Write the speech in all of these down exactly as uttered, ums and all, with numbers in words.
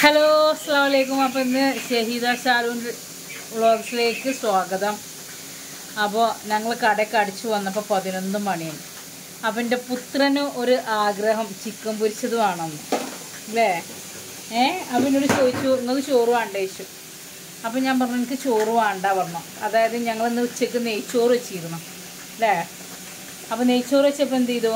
Hello അസ്സലാമു അലൈക്കും. അപ്പോൾ ഇന്ന് ഷഹീദ ഷാരൂൺ വ്ളോഗ്സിലേക്ക് സ്വാഗതം. അപ്പോൾ ഞങ്ങൾ കടയൊക്കെ അടിച്ചു വന്നപ്പോൾ പതിനൊന്ന് മണിയാണ്. അപ്പം എൻ്റെ പുത്രന് ഒരു ആഗ്രഹം ചിക്കൻ പൊരിച്ചത് വേണമെന്ന് അല്ലേ. ഏ അപ്പം എന്നോട് ചോദിച്ചു നിങ്ങൾക്ക് ചോറ് വേണ്ട ചോദിച്ചു. അപ്പം ഞാൻ പറഞ്ഞു എനിക്ക് ചോറ് വേണ്ട പറഞ്ഞു. അതായത് ഞങ്ങളിന്ന് ഉച്ചയ്ക്ക് നെയ്ച്ചോറ് വെച്ചിരുന്നു അല്ലേ. അപ്പോൾ നെയ്ച്ചോറ് വെച്ചപ്പോൾ എന്ത് ചെയ്തു,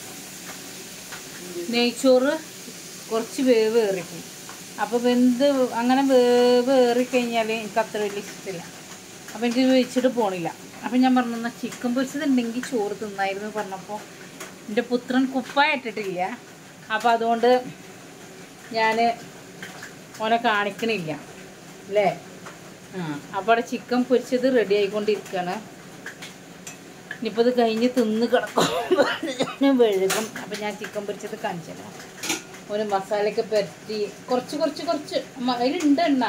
നെയ്ച്ചോറ് കുറച്ച് വേവ് ഏറിപ്പോയി. അപ്പോൾ വെന്ത് അങ്ങനെ വേവ് ഏറിക്കഴിഞ്ഞാൽ എനിക്ക് അത്ര വലിയ ഇഷ്ടമില്ല. അപ്പോൾ എനിക്ക് വെച്ചിട്ട് പോണില്ല. അപ്പം ഞാൻ പറഞ്ഞു എന്നാൽ ചിക്കൻ പൊരിച്ചതുണ്ടെങ്കിൽ ചോറ് തിന്നായിരുന്നു പറഞ്ഞപ്പോൾ എൻ്റെ പുത്രൻ കുപ്പായിട്ടിട്ടില്ല. അപ്പോൾ അതുകൊണ്ട് ഞാൻ ഓനെ കാണിക്കണില്ല അല്ലേ. ആ അപ്പോൾ അവിടെ ചിക്കൻ പൊരിച്ചത് റെഡി ആയിക്കൊണ്ടിരിക്കുകയാണ്. ഇനിയിപ്പോൾ ഇത് കഴിഞ്ഞ് തിന്ന് കിടക്കും വെഴുകും. അപ്പം ഞാൻ ചിക്കൻ പൊരിച്ചത് കാണിച്ചല്ലോ. ഒരു മസാലയൊക്കെ പുരട്ടി കുറച്ച് കുറച്ച് കുറച്ച് അതിലുണ്ട് എണ്ണ.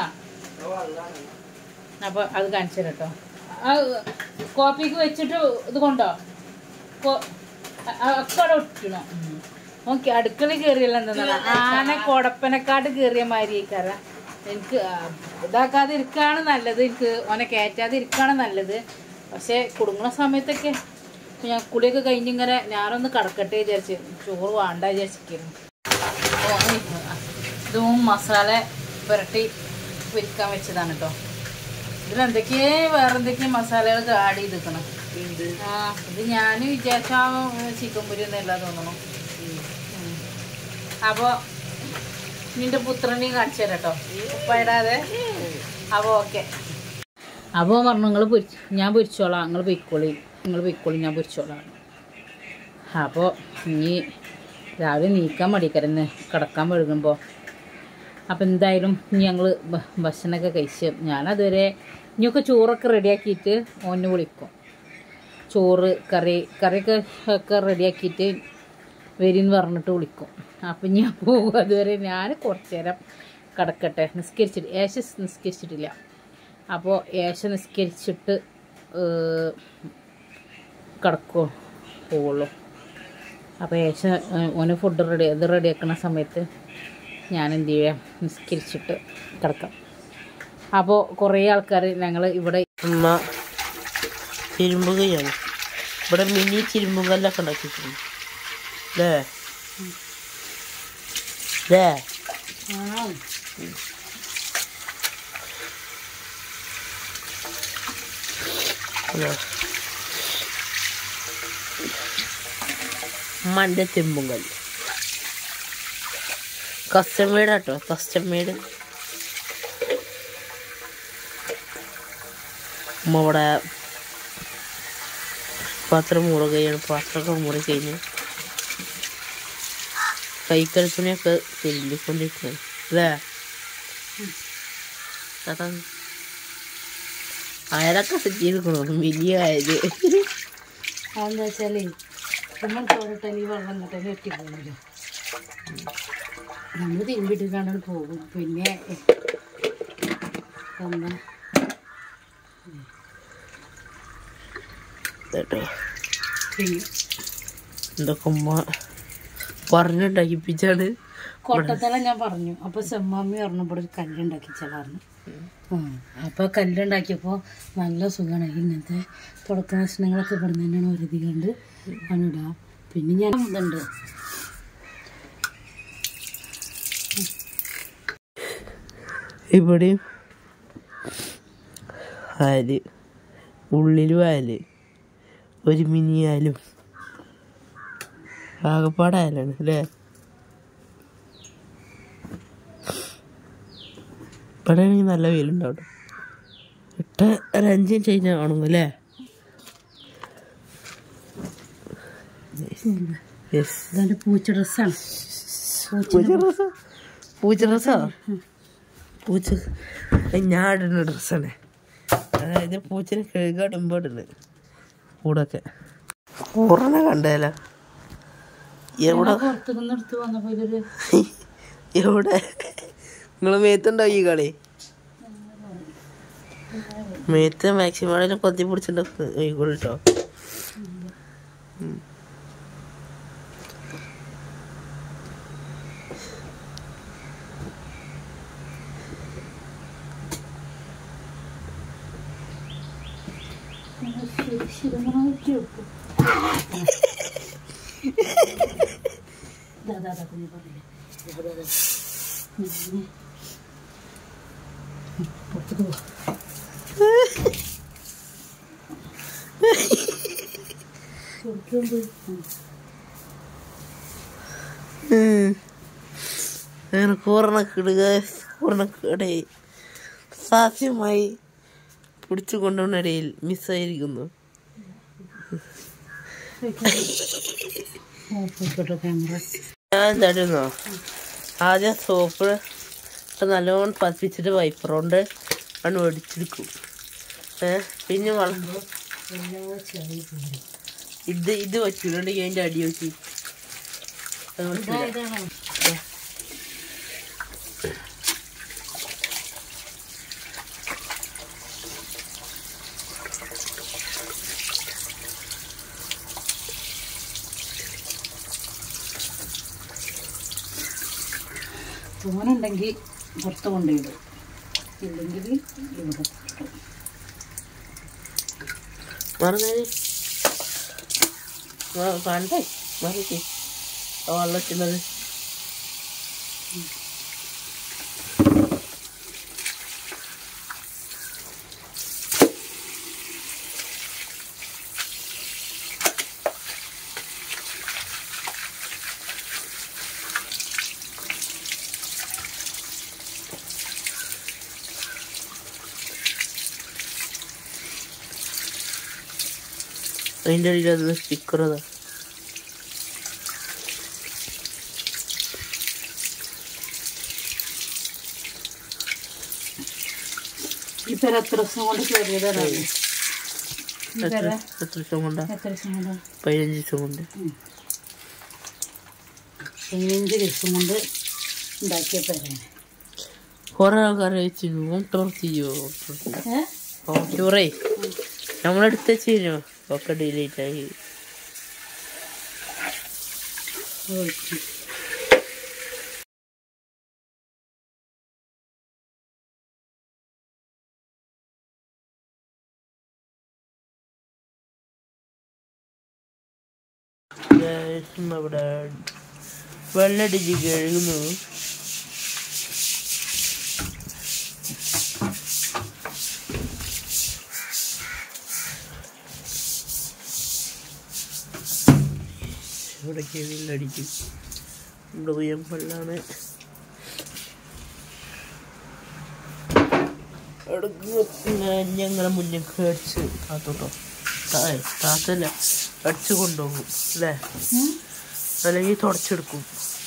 അപ്പോൾ അത് കാണിച്ചു തരാം കേട്ടോ. ആ കോപ്പിക്ക് വെച്ചിട്ട് ഇത് കൊണ്ടോ അക്കടെ ഒറ്റണോ. ഓക്കെ അടുക്കള കയറിയല്ല എന്താ ആന കൊടപ്പനക്കാട് കയറിയ മാതിരിക്കാര. എനിക്ക് ഇതാക്കാതെ ഇരിക്കുകയാണ് നല്ലത്, എനിക്ക് ഓനെ കയറ്റാതെ ഇരിക്കുകയാണ് നല്ലത്. പക്ഷേ കുടുങ്ങുന്ന സമയത്തൊക്കെ ഞാൻ കുളിയൊക്കെ കഴിഞ്ഞിങ്ങനെ ഞാനൊന്ന് കിടക്കട്ടെ വിചാരിച്ച് ചോറ് വേണ്ട വിചാരിച്ചിരിക്കുന്നു. ഇതും മസാല പുരട്ടി പൊരിക്കാൻ വെച്ചതാണ് കേട്ടോ. ഇതിലെന്തൊക്കെയോ വേറെ എന്തൊക്കെയോ മസാലകൾ ആഡ് ചെയ്തിരിക്കണം. ആ ഇത് ഞാൻ വിചാരിച്ച ചിക്കൻ പൊരി ഒന്നല്ല തോന്നണം. അപ്പോൾ നിൻ്റെ പുത്രനെയും കാണിച്ചു തരാം കേട്ടോ ഉപ്പയിടാതെ. അപ്പോൾ ഓക്കെ. അപ്പോൾ പറഞ്ഞു നിങ്ങൾ പൊരിച്ച് ഞാൻ പൊരിച്ചോളാം, നിങ്ങൾ പൊയ്ക്കോളി നിങ്ങൾ പൊയ്ക്കോളി ഞാൻ പൊരിച്ചോളാം. അപ്പോൾ ഇനി രാവിലെ നീക്കാൻ മടിക്കരുന്ന് കിടക്കാൻ വഴുകുമ്പോൾ. അപ്പം എന്തായാലും ഇനി ഞങ്ങൾ ഭക്ഷണമൊക്കെ കഴിച്ച് ഞാനതുവരെ ഇനിയൊക്കെ ചോറൊക്കെ റെഡിയാക്കിയിട്ട് ഓന് വിളിക്കും. ചോറ് കറി കറിയൊക്കെ ഒക്കെ റെഡിയാക്കിയിട്ട് വരിന്ന് പറഞ്ഞിട്ട് വിളിക്കും. അപ്പം ഞാൻ പോകും. അതുവരെ ഞാൻ കുറച്ച് നേരം കിടക്കട്ടെ. നിസ്കരിച്ചിട്ട് ഏശ നിസ്കരിച്ചിട്ടില്ല. അപ്പോൾ ഏശ നിസ്കരിച്ചിട്ട് കിടക്കോ പോവുള്ളൂ. അപ്പോൾ ഏശ ഓന് ഫുഡ് റെഡി ഇത് റെഡിയാക്കുന്ന സമയത്ത് ഞാൻ എന്ത് ചെയ്യാം നിസ്കരിച്ചിട്ട് കിടക്കാം. അപ്പോൾ കുറേ ആൾക്കാർ ഞങ്ങൾ ഇവിടെ അമ്മ തിരുമ്പുകയാണ്. ഇവിടെ മിനി തിരുമ്പുകല്ലൊക്കെ ഉണ്ടാക്കിയിട്ടുണ്ട് അല്ലേ അല്ലേ. അമ്മൻ്റെ തിരുമ്പുകല്ല് കസ്റ്റം മെയ്ഡ് കേട്ടോ, കസ്റ്റം മെയ്ഡ്. അമ്മ ഇവിടെ പാത്രം മുറുകയാണ്. പാത്രമൊക്കെ മുറി കഴിഞ്ഞ് കൈക്കൽപ്പനയൊക്കെ തിരുമ്പിക്കൊണ്ടിരിക്കുകയാണ് അല്ലേ. അതാണ് അയലൊക്കെ സെറ്റിയിരിക്കണോ വലിയ ആയത്. അതെന്താ വെച്ചാൽ നമ്മൾ ചോറിട്ടാൽ ഈ വെള്ളം കെട്ടാൻ കെട്ടിപ്പോണല്ലോ. നമ്മൾ തിരുമ്പിട്ടിട്ടാണ് പോകും. പിന്നെ എന്താ കേട്ടോ എന്തൊക്കെ ഉമ്മ പറഞ്ഞുണ്ടാക്കിപ്പിച്ചാണ്. കൊട്ടത്തല ഞാൻ പറഞ്ഞു. അപ്പോൾ ചെമ്മാമ്മി പറഞ്ഞപ്പോൾ ഒരു കല്ലുണ്ടാക്കിച്ചാളായിരുന്നു. ആ അപ്പോൾ കല്ലുണ്ടാക്കിയപ്പോൾ നല്ല സുഖമാണ്. ഇങ്ങനത്തെ തുടക്ക ഭക്ഷണങ്ങളൊക്കെ ഇവിടെ തന്നെയാണ് ഒരുതി കണ്ട് അണിടുക. പിന്നെ ഞാൻ ഇതുണ്ട് ഇവിടെയും ആല് ഉള്ളിലും ആല് ഒരു മിനിയാലും ആകപ്പാടായാലാണ് അല്ലേ. ഇവിടെ ആണെങ്കിൽ നല്ല വെയിലുണ്ടാവും. ഇട്ട ഒരു അഞ്ച് മിനിറ്റ് കഴിഞ്ഞാൽ കാണും അല്ലേ. പൂച്ച ഡ്രസ്സാണ്. പൂച്ച ഡ്രസ്സാ പൂച്ച ഡ്രസ്സാ പൂച്ച ഞാൻ ഇടുന്ന ഡ്രസ്സാണ്. അതായത് പൂച്ചനെ കഴുകാടുമ്പോൾ ഇടുന്നത് കൂടൊക്കെ കൂറനെ കണ്ടല്ലോ. എവിടെ എവിടെ നിങ്ങൾ മേത്തുണ്ടാവും ഈ കളി. മേത്ത് മാക്സിമം കൊത്തി പിടിച്ചിട്ടുണ്ടോ കേട്ടോ. സുരക്ഷിതമായിട്ട് വെക്കും. ദാദാ കുഞ്ഞു പറഞ്ഞില്ലേ ഇവിടെ പുറത്തേക്ക് പോവാ. അങ്ങനെ കൂറണക്കിടുക കൂറണക്കിടെ സാധ്യമായി പിടിച്ചു കൊണ്ടുവന്നിടയിൽ മിസ്സായിരിക്കുന്നു. ഞാൻ തരുന്നോ ആദ്യം സോപ്പ് നല്ലോണം പതിപ്പിച്ചിട്ട് വൈപ്പർ കൊണ്ട് ആണ് മേടിച്ചെടുക്കും. ഏഹ് പിന്നെ വളം ഇത് ഇത് വെച്ചിട്ടുണ്ടെങ്കിൽ അതിൻ്റെ അടി വെച്ച് തോനുണ്ടെങ്കിൽ പുറത്ത് കൊണ്ടുപോയിടും, ഇല്ലെങ്കിൽ ഇവിടെ പറഞ്ഞേ കണ്ടേ മറിക്ക് വെള്ളത്തിനത് അതിൻ്റെ അടിയിൽ അത് സ്റ്റിക്കർ അതാ. ഈ പേര് എത്ര ദിവസം കൊണ്ട് കയറിയതാണ്? എത്ര ദിവസം കൊണ്ടാ? എത്ര ദിവസം കൊണ്ടാ? പതിനഞ്ച് ദിവസം കൊണ്ട്. പതിനഞ്ച് ദിവസം കൊണ്ട് ഉണ്ടാക്കിയ പേരാണ്. കുറെ ആൾക്കാർ വെച്ചിരുന്നു ഓട്ടോർ ചെയ്യോ ഓട്ടോറേ നമ്മളെടുത്ത് വെച്ചിരുന്നു ഒക്കെ ഡിലീറ്റ് ആയി. അവിടെ വെള്ളടിച്ച് കഴുകുന്നു. ഇവിടേക്ക് വെള്ളടിക്കും. ഇവിടെ ഉയരം വെള്ളമാണ്. ഞങ്ങളെ മുന്നേക്ക് അടിച്ച് കാത്തോട്ടോ താത്തല്ല അടിച്ചു കൊണ്ടുപോകും അല്ലേ, അല്ലെങ്കിൽ തുടച്ചെടുക്കും.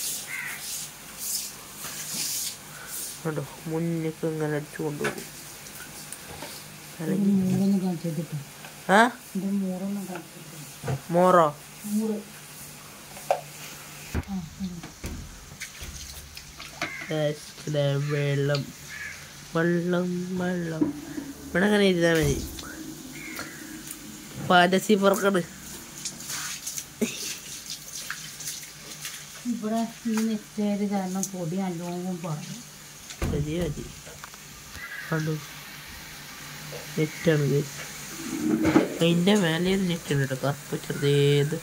കേട്ടോ മുന്നേക്ക് ഇങ്ങനെ അടിച്ചു കൊണ്ടുപോകും. ആ മോറോ വെള്ളം വെള്ളം വെള്ളം ഇവിടെ അങ്ങനെ ഇരുന്നാൽ മതി. ഫാന്റസി പറക്കണ് ഇവിടെ ഈ നെറ്റായത് കാരണം പൊടി നല്ലോണം പറഞ്ഞു. മതി മതി കണ്ടു നെറ്റാണിത്. അതിൻ്റെ മേലെ നെറ്റ് ഉണ്ട് കേട്ടോ, കറുപ്പ് ചെറുതേത്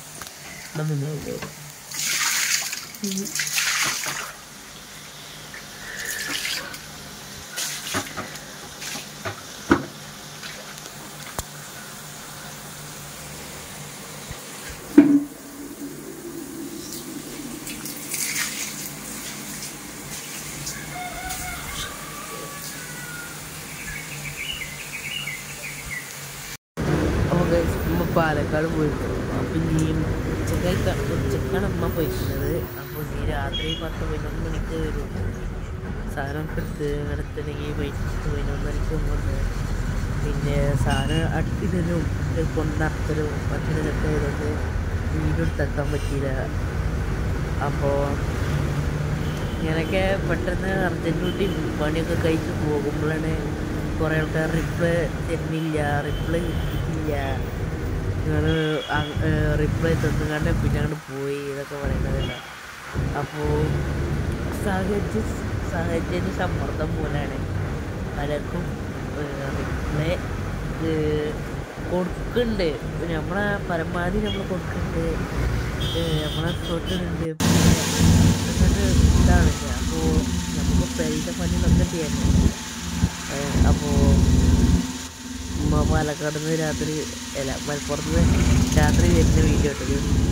പാലക്കാട് പോയിട്ടു. അപ്പം നീ ഉച്ചക്കായി ഉച്ചക്കാണ് അമ്മ പോയിട്ടുള്ളത്. അപ്പോൾ നീ രാത്രി പത്ത് പതിനൊന്ന് മണിക്ക് വരും. സാധനമൊക്കെ എടുത്ത് എടുത്തിട്ടുണ്ടെങ്കിൽ വൈകിട്ട് പതിനൊന്നരയ്ക്ക് വന്ന് പിന്നെ സാധനം അടുപ്പിടലും കൊണ്ടറക്കലും അങ്ങനെയൊക്കെ ആയതുകൊണ്ട് വീഡിയോ എടുത്താക്കാൻ പറ്റിയില്ല. അപ്പോൾ ഇങ്ങനെയൊക്കെ പെട്ടെന്ന് അർജൻറ്റ് പണിയൊക്കെ കഴിച്ച് പോകുമ്പോഴാണ് കുറേ ആൾക്കാർ റിപ്ലൈ തരുന്നില്ല, റിപ്ലൈ കിട്ടിയിട്ടില്ല, നിങ്ങൾ റിപ്ലൈ തന്നുകൊണ്ട് പിന്നെ അങ്ങോട്ട് പോയി ഇതൊക്കെ പറയുന്നതല്ല. അപ്പോൾ സാഹചര്യ സാഹചര്യ സമ്മർദ്ദം മൂലമാണ് പലർക്കും റിപ്ലൈ കൊടുക്കുന്നുണ്ട്. നമ്മളെ പരമാവധി നമ്മൾ കൊടുക്കുന്നുണ്ട്. നമ്മളെ തൊട്ടുണ്ട് എന്നിട്ട് ഇതാണ്. അപ്പോൾ നമുക്ക് പെരീത്തെ പണി നമുക്ക് ചെയ്യണം. അപ്പോൾ ഉമ്മ പാലക്കാട് നിന്ന് രാത്രി അല്ല മലപ്പുറത്ത് നിന്ന് രാത്രി വരുന്ന വീഡിയോ ഇട്ടത്.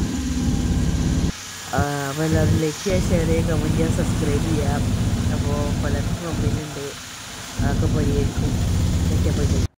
അപ്പോൾ എല്ലാവരും ലൈക്ക് ചെയ്യുക, ഷെയർ ചെയ്യുക, കമൻറ്റ് ചെയ്യുക, സബ്സ്ക്രൈബ് ചെയ്യാം. അപ്പോൾ പലർക്കും കമ്പനി ഉണ്ട്, അതൊക്കെ പരിഹരിക്കും.